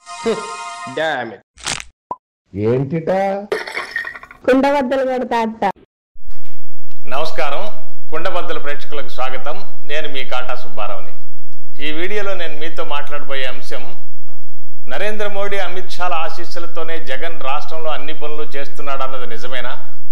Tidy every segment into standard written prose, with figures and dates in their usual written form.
Damn it. ఏంటిట కుండబద్దలు కొడతా అత్త. నమస్కారం, కుండబద్దల ప్రేక్షకులకు స్వాగతం. నేను మీ కాటా సుబ్బారావుని. ఈ వీడియోలో నేను మీతో మాట్లాడబోయే అంశం, నరేంద్ర మోడీ అమిత్ షాల ఆశీస్సులతోనే జగన్ రాష్ట్రంలో అన్ని పనులు చేస్తున్నాడు అన్నది నిజమేనా?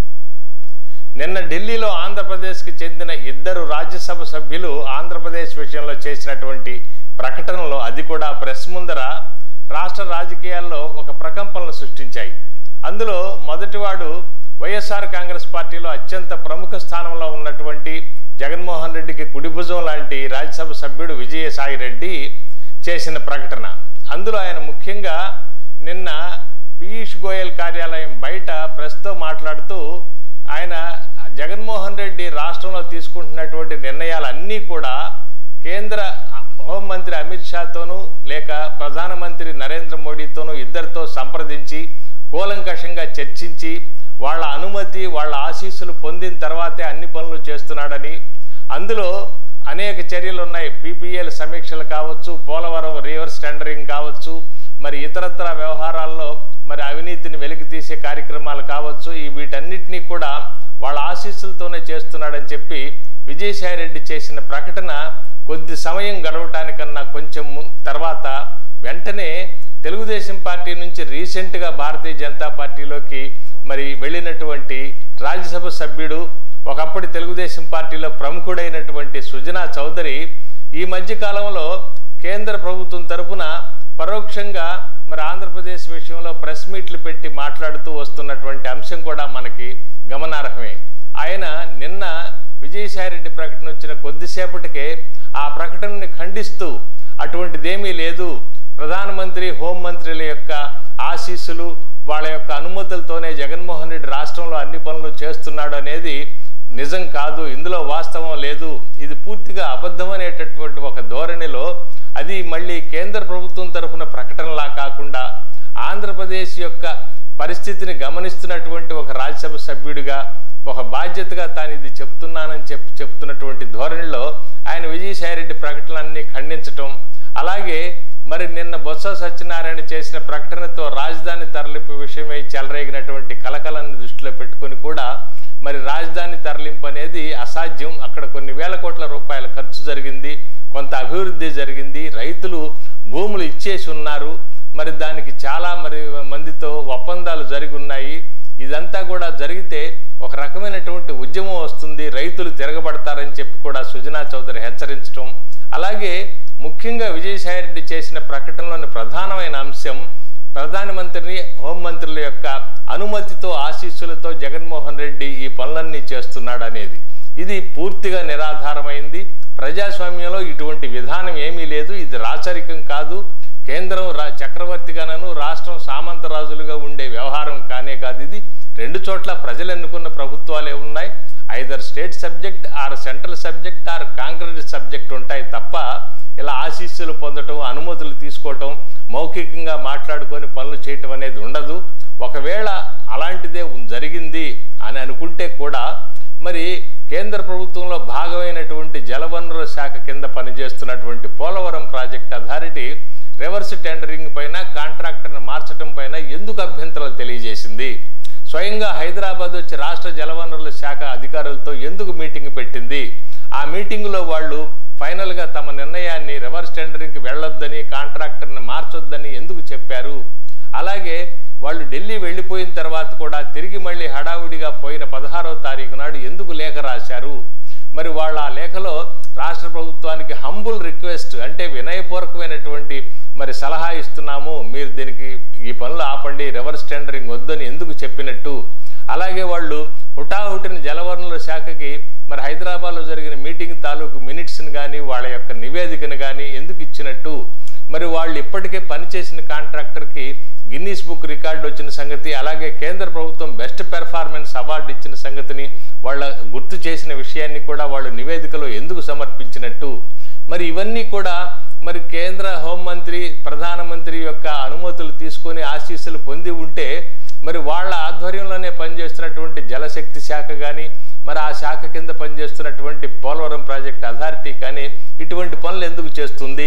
నిన్న ఢిల్లీలో ఆంధ్రప్రదేశ్కి చెందిన 2 రాజ్యసభ సభ్యులు ఆంధ్రప్రదేశ్ విషయంలో చేసినటువంటి ప్రకటనలో, అది కూడా ప్రెస్ ముందర, రాష్ట్ర రాజకీయాల్లో ఒక ప్రకంపనలు సృష్టించాయి. అందులో మొదటివాడు వైఎస్ఆర్ కాంగ్రెస్ పార్టీలో అత్యంత ప్రముఖ స్థానంలో ఉన్నటువంటి జగన్మోహన్ రెడ్డికి కుడిభుజం లాంటి రాజ్యసభ సభ్యుడు విజయసాయి రెడ్డి చేసిన ప్రకటన. అందులో ఆయన ముఖ్యంగా నిన్న పీయూష్ గోయల్ కార్యాలయం బయట ప్రెస్తో మాట్లాడుతూ, ఆయన జగన్మోహన్ రెడ్డి రాష్ట్రంలో తీసుకుంటున్నటువంటి నిర్ణయాలన్నీ కూడా కేంద్ర హోంమంత్రి అమిత్ షాతోనూ లేక ప్రధానమంత్రి నరేంద్ర మోడీతోనూ ఇద్దరితో సంప్రదించి కూలంకషంగా చర్చించి వాళ్ళ అనుమతి, వాళ్ళ ఆశీస్సులు పొందిన తర్వాతే అన్ని పనులు చేస్తున్నాడని, అందులో అనేక చర్యలు ఉన్నాయి. పీపీఎల్ సమీక్షలు కావచ్చు, పోలవరం రివర్స్ టెండరింగ్ కావచ్చు, మరి ఇతరత్ర వ్యవహారాల్లో మరి అవినీతిని వెలికితీసే కార్యక్రమాలు కావచ్చు, వీటన్నిటినీ కూడా వాళ్ళ ఆశీస్సులతోనే చేస్తున్నాడని చెప్పి విజయసాయి రెడ్డి చేసిన ప్రకటన కొద్ది సమయం గడవటానికన్నా కొంచెం తర్వాత వెంటనే తెలుగుదేశం పార్టీ నుంచి రీసెంట్గా భారతీయ జనతా పార్టీలోకి మరి వెళ్ళినటువంటి రాజ్యసభ సభ్యుడు, ఒకప్పటి తెలుగుదేశం పార్టీలో ప్రముఖుడైనటువంటి సుజనా చౌదరి ఈ మధ్య కాలంలో కేంద్ర ప్రభుత్వం తరపున పరోక్షంగా మరి ఆంధ్రప్రదేశ్ విషయంలో ప్రెస్ మీట్లు పెట్టి మాట్లాడుతూ వస్తున్నటువంటి అంశం కూడా మనకి గమనార్హమే. ఆయన నిన్న విజయసాయిరెడ్డి ప్రకటన వచ్చిన కొద్దిసేపటికే ఆ ప్రకటనని ఖండిస్తూ, అటువంటిదేమీ లేదు, ప్రధానమంత్రి హోంమంత్రుల యొక్క ఆశీస్సులు, వాళ్ళ యొక్క అనుమతులతోనే జగన్మోహన్ రెడ్డి రాష్ట్రంలో అన్ని పనులు చేస్తున్నాడు అనేది నిజం కాదు, ఇందులో వాస్తవం లేదు, ఇది పూర్తిగా అబద్ధం అనేటటువంటి ఒక ధోరణిలో, అది మళ్ళీ కేంద్ర ప్రభుత్వం తరఫున ప్రకటనలా కాకుండా ఆంధ్రప్రదేశ్ యొక్క పరిస్థితిని గమనిస్తున్నటువంటి ఒక రాజ్యసభ సభ్యుడిగా ఒక బాధ్యతగా తాను ఇది చెప్తున్నానని చెప్తున్నటువంటి ధోరణిలో ఆయన విజయసాయిరెడ్డి ప్రకటనలన్నీ ఖండించటం, అలాగే మరి నిన్న బొత్స సత్యనారాయణ చేసిన ప్రకటనతో రాజధాని తరలింపు విషయమై చెలరేగినటువంటి కలకలాన్ని దృష్టిలో పెట్టుకొని కూడా మరి రాజధాని తరలింపు అనేది అసాధ్యం, అక్కడ కొన్ని వేల కోట్ల రూపాయల ఖర్చు జరిగింది, కొంత అభివృద్ధి జరిగింది, రైతులు భూములు ఇచ్చేసి ఉన్నారు, మరి దానికి చాలా మరి మందితో ఒప్పందాలు జరిగి ఉన్నాయి, ఇదంతా కూడా జరిగితే ఒక రకమైనటువంటి ఉద్యమం వస్తుంది, రైతులు తిరగబడతారని చెప్పి కూడా సుజనా చౌదరి హెచ్చరించడం, అలాగే ముఖ్యంగా విజయసాయిరెడ్డి చేసిన ప్రకటనలోని ప్రధానమైన అంశం, ప్రధానమంత్రిని హోంమంత్రుల యొక్క అనుమతితో ఆశీస్సులతో జగన్మోహన్ రెడ్డి ఈ పనులన్నీ చేస్తున్నాడు అనేది. ఇది పూర్తిగా నిరాధారమైంది. ప్రజాస్వామ్యంలో ఇటువంటి విధానం ఏమీ లేదు, ఇది రాచరికం కాదు, కేంద్రం చక్రవర్తిగానూ రాష్ట్రం సామంతరాజులుగా ఉండే వ్యవహారం కానే కాదు. ఇది 2 చోట్ల ప్రజలు ఎన్నుకున్న ప్రభుత్వాలే ఉన్నాయి, either state subject or central subject or Congress subject ఉంటాయి తప్ప ఇలా ఆశీస్సులు పొందటం, అనుమతులు తీసుకోవటం, మౌఖికంగా మాట్లాడుకొని పనులు చేయటం అనేది ఉండదు. ఒకవేళ అలాంటిదే జరిగింది అని అనుకుంటే కూడా మరి కేంద్ర ప్రభుత్వంలో భాగమైనటువంటి జలవనరుల శాఖ కింద పనిచేస్తున్నటువంటి Polavaram project authority reverse tendering పైన, కాంట్రాక్టర్ని మార్చడం పైన ఎందుకు అభ్యంతరాలు తెలియజేసింది? స్వయంగా హైదరాబాద్ వచ్చి రాష్ట్ర జలవనరుల శాఖ అధికారులతో ఎందుకు మీటింగ్ పెట్టింది? ఆ మీటింగులో వాళ్ళు ఫైనల్గా తమ నిర్ణయాన్ని రివర్స్ టెండరింగ్కి వెళ్ళొద్దని, కాంట్రాక్టర్ని మార్చొద్దని ఎందుకు చెప్పారు? అలాగే వాళ్ళు ఢిల్లీ వెళ్ళిపోయిన తర్వాత కూడా తిరిగి మళ్ళీ హడావుడిగా పోయిన 16వ తారీఖు నాడు ఎందుకు లేఖ రాశారు? మరి వాళ్ళ ఆ లేఖలో రాష్ట్ర ప్రభుత్వానికి హంబుల్ రిక్వెస్ట్, అంటే వినయపూర్వకమైనటువంటి మరి సలహా ఇస్తున్నాము, మీరు దీనికి ఈ పనులు ఆపండి, రివర్స్ టెండరింగ్ వద్దని ఎందుకు చెప్పినట్టు? అలాగే వాళ్ళు హుటాహుటిన జలవనరుల శాఖకి మరి హైదరాబాద్లో జరిగిన మీటింగ్ తాలూకు మినిట్స్ని కానీ వాళ్ళ యొక్క నివేదికను కానీ ఎందుకు ఇచ్చినట్టు? మరి వాళ్ళు ఇప్పటికే పనిచేసిన కాంట్రాక్టర్కి గిన్నీస్ బుక్ రికార్డు వచ్చిన సంగతి, అలాగే కేంద్ర ప్రభుత్వం బెస్ట్ పెర్ఫార్మెన్స్ అవార్డు ఇచ్చిన సంగతిని వాళ్ళ గుర్తు చేసిన విషయాన్ని కూడా వాళ్ళు నివేదికలో ఎందుకు సమర్పించినట్టు? మరి ఇవన్నీ కూడా మరి కేంద్ర హోంమంత్రి, ప్రధానమంత్రి యొక్క అనుమతులు తీసుకొని ఆశీస్సులు పొంది ఉంటే మరి వాళ్ళ ఆధ్వర్యంలోనే పనిచేస్తున్నటువంటి జలశక్తి శాఖ కానీ, మరి ఆ శాఖ కింద పనిచేస్తున్నటువంటి పోలవరం ప్రాజెక్ట్ అథారిటీ కానీ ఇటువంటి పనులు ఎందుకు చేస్తుంది?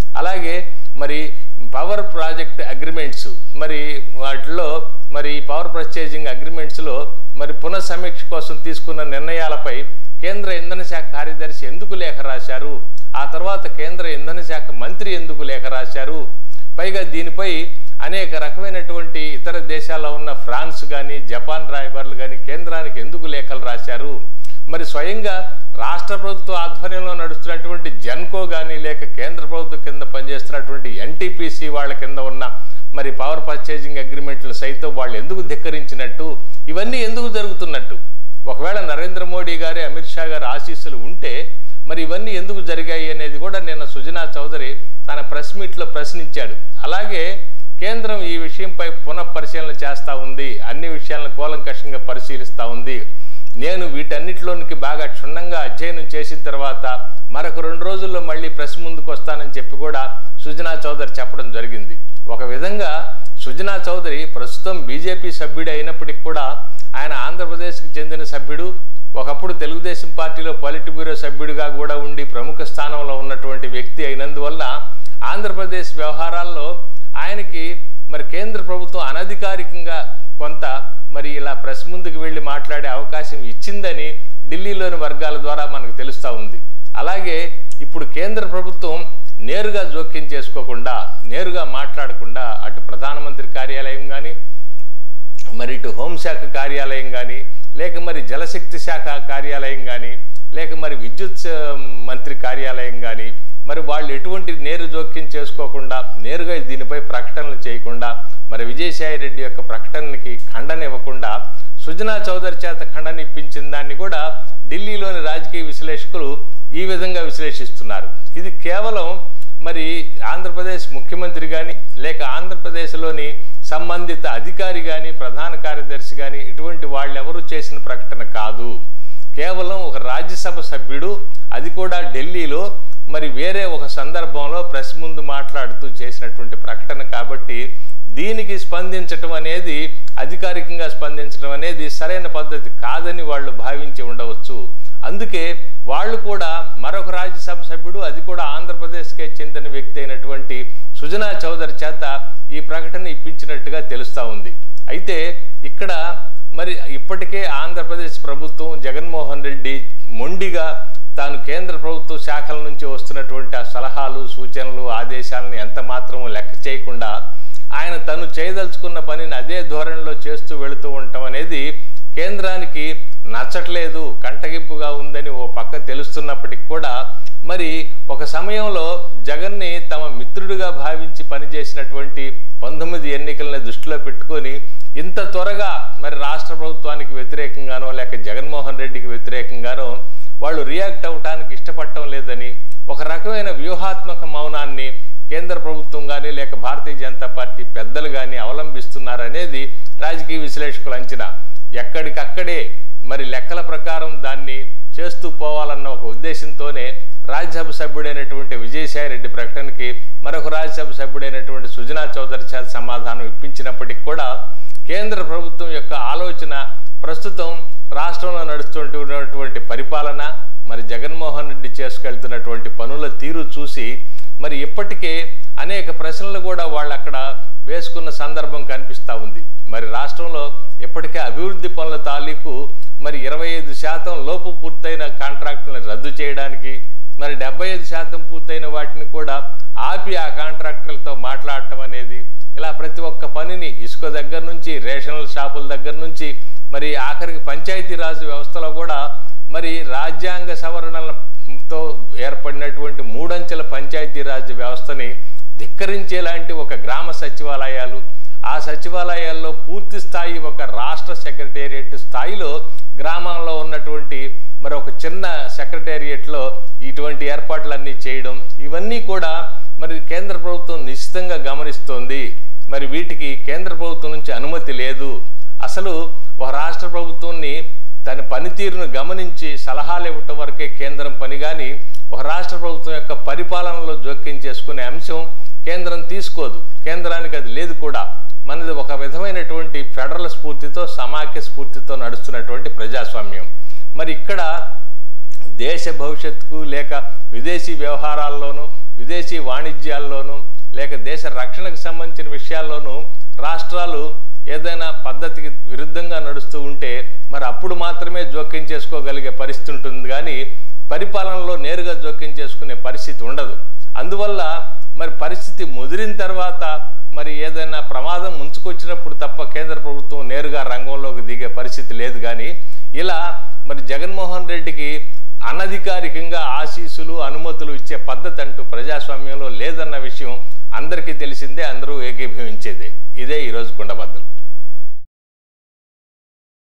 అలాగే మరి పవర్ ప్రాజెక్ట్ అగ్రిమెంట్స్, మరి వాటిలో మరి పవర్ పర్చేజింగ్ అగ్రిమెంట్స్లో మరి పునఃసమీక్ష కోసం తీసుకున్న నిర్ణయాలపై కేంద్ర ఇంధన శాఖ కార్యదర్శి ఎందుకు లేఖ రాశారు, ఆ తర్వాత కేంద్ర ఇంధన శాఖ మంత్రి ఎందుకు లేఖ రాశారు, పైగా దీనిపై అనేక రకమైనటువంటి ఇతర దేశాల్లో ఉన్న ఫ్రాన్స్ కానీ జపాన్ రాయబారులు కానీ కేంద్రానికి ఎందుకు లేఖలు రాశారు, మరి స్వయంగా రాష్ట్ర ప్రభుత్వ ఆధ్వర్యంలో నడుస్తున్నటువంటి జెన్కో కానీ లేక కేంద్ర ప్రభుత్వం కింద పనిచేస్తున్నటువంటి ఎన్టీపీసీ వాళ్ళ కింద ఉన్న మరి పవర్ పర్చేజింగ్ అగ్రిమెంట్లు సైతం వాళ్ళు ఎందుకు ధిక్కరించినట్టు, ఇవన్నీ ఎందుకు జరుగుతున్నట్టు, ఒకవేళ నరేంద్ర మోడీ గారి అమిత్ షా గారి ఆశీస్సులు ఉంటే మరి ఇవన్నీ ఎందుకు జరిగాయి అనేది కూడా నిన్న సుజనా చౌదరి తన ప్రెస్ మీట్లో ప్రశ్నించాడు. అలాగే కేంద్రం ఈ విషయంపై పునఃపరిశీలన చేస్తూ ఉంది, అన్ని విషయాలను కూలంకషంగా పరిశీలిస్తూ ఉంది. నేను వీటన్నిటిలోనికి బాగా క్షుణ్ణంగా అధ్యయనం చేసిన తర్వాత మరొక 2 రోజుల్లో మళ్ళీ ప్రెస్ ముందుకు వస్తానని చెప్పి కూడా సుజనా చౌదరి చెప్పడం జరిగింది. ఒక విధంగా సుజనా చౌదరి ప్రస్తుతం బీజేపీ సభ్యుడు అయినప్పటికీ కూడా ఆయన ఆంధ్రప్రదేశ్కి చెందిన సభ్యుడు, ఒకప్పుడు తెలుగుదేశం పార్టీలో పొలిట్ బ్యూరో సభ్యుడిగా కూడా ఉండి ప్రముఖ స్థానంలో ఉన్నటువంటి వ్యక్తి అయినందువల్ల ఆంధ్రప్రదేశ్ వ్యవహారాల్లో ఆయనకి మరి కేంద్ర ప్రభుత్వం అనధికారికంగా కొంత మరి ఇలా ప్రెస్ ముందుకు వెళ్ళి మాట్లాడే అవకాశం ఇచ్చిందని ఢిల్లీలోని వర్గాల ద్వారా మనకు తెలుస్తూ ఉంది. అలాగే ఇప్పుడు కేంద్ర ప్రభుత్వం నేరుగా జోక్యం చేసుకోకుండా, నేరుగా మాట్లాడకుండా అటు ప్రధానమంత్రి కార్యాలయం కానీ మరి ఇటు హోంశాఖ కార్యాలయం కానీ లేక మరి జలశక్తి శాఖ కార్యాలయం కానీ లేక మరి విద్యుత్ మంత్రి కార్యాలయం కానీ మరి వాళ్ళు ఎటువంటి నేరు జోక్యం చేసుకోకుండా నేరుగా దీనిపై ప్రకటనలు చేయకుండా మరి విజయసాయి రెడ్డి యొక్క ప్రకటనకి ఖండన ఇవ్వకుండా సుజనా చౌదరి చేత ఖండన ఇప్పించిన దాన్ని కూడా ఢిల్లీలోని రాజకీయ విశ్లేషకులు ఈ విధంగా విశ్లేషిస్తున్నారు. ఇది కేవలం మరి ఆంధ్రప్రదేశ్ ముఖ్యమంత్రి కానీ లేక ఆంధ్రప్రదేశ్లోని సంబంధిత అధికారి కానీ ప్రధాన కార్యదర్శి కానీ ఇటువంటి వాళ్ళెవరూ చేసిన ప్రకటన కాదు. కేవలం ఒక రాజ్యసభ సభ్యుడు, అది కూడా ఢిల్లీలో మరి వేరే ఒక సందర్భంలో ప్రెస్ ముందు మాట్లాడుతూ చేసినటువంటి ప్రకటన కాబట్టి దీనికి స్పందించటం అనేది, అధికారికంగా స్పందించడం అనేది సరైన పద్ధతి కాదని వాళ్ళు భావించి ఉండవచ్చు. అందుకే వాళ్ళు కూడా మరొక రాజ్యసభ సభ్యుడు, అది కూడా ఆంధ్రప్రదేశ్కే చెందిన వ్యక్తి అయినటువంటి సుజనా చౌదరి చేత ఈ ప్రకటన ఇప్పించినట్టుగా తెలుస్తూ ఉంది. అయితే ఇక్కడ మరి ఇప్పటికే ఆంధ్రప్రదేశ్ ప్రభుత్వం జగన్మోహన్ రెడ్డి మొండిగా తాను కేంద్ర ప్రభుత్వ శాఖల నుంచి వస్తున్నటువంటి ఆ సలహాలు, సూచనలు, ఆదేశాలను ఎంత మాత్రము లెక్క చేయకుండా ఆయన తను చేయదలుచుకున్న పనిని అదే ధోరణిలో చేస్తూ వెళుతూ ఉండటం అనేది కేంద్రానికి నచ్చట్లేదు, కంటగింపుగా ఉందని ఓ పక్క తెలుస్తున్నప్పటికి కూడా మరి ఒక సమయంలో జగన్ని తమ మిత్రుడిగా భావించి పనిచేసినటువంటి 19 ఎన్నికలను దృష్టిలో పెట్టుకొని ఇంత త్వరగా మరి రాష్ట్ర ప్రభుత్వానికి వ్యతిరేకంగానో లేక జగన్మోహన్ రెడ్డికి వ్యతిరేకంగానో వాళ్ళు రియాక్ట్ అవ్వటానికి ఇష్టపడటం లేదని ఒక రకమైన వ్యూహాత్మక మౌనాన్ని కేంద్ర ప్రభుత్వం కానీ లేక భారతీయ జనతా పార్టీ పెద్దలు కానీ అవలంబిస్తున్నారనేది రాజకీయ విశ్లేషకుల అంచనా. ఎక్కడికక్కడే మరి లెక్కల ప్రకారం దాన్ని చేస్తూ పోవాలన్న ఒక ఉద్దేశంతోనే రాజ్యసభ సభ్యుడైనటువంటి విజయసాయి రెడ్డి ప్రకటనకి మరొక రాజ్యసభ సభ్యుడైనటువంటి సుజనా చౌదరి చేత సమాధానం ఇప్పించినప్పటికీ కూడా కేంద్ర ప్రభుత్వం యొక్క ఆలోచన ప్రస్తుతం రాష్ట్రంలో నడుస్తున్నటువంటి పరిపాలన మరి జగన్మోహన్ రెడ్డి చేసుకెళ్తున్నటువంటి పనుల తీరు చూసి మరి ఇప్పటికే అనేక ప్రశ్నలు కూడా వాళ్ళు అక్కడ వేసుకున్న సందర్భం కనిపిస్తూ ఉంది. మరి రాష్ట్రంలో ఇప్పటికే అభివృద్ధి పనుల తాలూకు మరి 25% లోపు పూర్తయిన కాంట్రాక్టులను రద్దు చేయడానికి, మరి 75% పూర్తయిన వాటిని కూడా ఆపి ఆ కాంట్రాక్టర్లతో మాట్లాడటం అనేది, ఇలా ప్రతి ఒక్క పనిని ఇసుక దగ్గర నుంచి రేషనల్ షాపుల దగ్గర నుంచి మరి ఆఖరికి పంచాయతీరాజ్ వ్యవస్థలో కూడా మరి రాజ్యాంగ సవరణలతో ఏర్పడినటువంటి 3 అంచెల పంచాయతీరాజ్ వ్యవస్థని ధిక్కరించేలాంటి ఒక గ్రామ సచివాలయాలు, ఆ సచివాలయాల్లో పూర్తి స్థాయి ఒక రాష్ట్ర సెక్రటేరియట్ స్థాయిలో గ్రామంలో ఉన్నటువంటి మరి ఒక చిన్న సెక్రటేరియట్లో ఇటువంటి ఏర్పాట్లన్నీ చేయడం, ఇవన్నీ కూడా మరి కేంద్ర ప్రభుత్వం నిశ్చితంగా గమనిస్తోంది. మరి వీటికి కేంద్ర ప్రభుత్వం నుంచి అనుమతి లేదు. అసలు ఒక రాష్ట్ర ప్రభుత్వాన్ని తన పనితీరును గమనించి సలహాలు ఇవ్వటం వరకే కేంద్రం పని, కానీ ఒక రాష్ట్ర ప్రభుత్వం యొక్క పరిపాలనలో జోక్యం చేసుకునే అంశం కేంద్రం తీసుకోదు. కేంద్రానికి అది లేదు కూడా. మనది ఒక విధమైనటువంటి ఫెడరల్ స్ఫూర్తితో, సమాఖ్య స్ఫూర్తితో నడుస్తున్నటువంటి ప్రజాస్వామ్యం. మరి ఇక్కడ దేశ భవిష్యత్తుకు లేక విదేశీ వ్యవహారాల్లోనూ విదేశీ వాణిజ్యాల్లోనూ లేక దేశ రక్షణకు సంబంధించిన విషయాల్లోనూ రాష్ట్రాలు ఏదైనా పద్ధతికి విరుద్ధంగా నడుస్తూ ఉంటే మరి అప్పుడు మాత్రమే జోక్యం చేసుకోగలిగే పరిస్థితి ఉంటుంది, కానీ పరిపాలనలో నేరుగా జోక్యం చేసుకునే పరిస్థితి ఉండదు. అందువల్ల మరి పరిస్థితి ముదిరిన తర్వాత మరి ఏదైనా ప్రమాదం ముంచుకొచ్చినప్పుడు తప్ప కేంద్ర ప్రభుత్వం నేరుగా రంగంలోకి దిగే పరిస్థితి లేదు. కానీ ఇలా మరి జగన్మోహన్ రెడ్డికి అనధికారికంగా ఆశీస్సులు అనుమతులు ఇచ్చే పద్ధతి అంటూ ప్రజాస్వామ్యంలో లేదన్న విషయం అందరికీ తెలిసిందే, అందరూ ఏకీభవించేదే. ఇదే ఈరోజు కుండబద్దలు.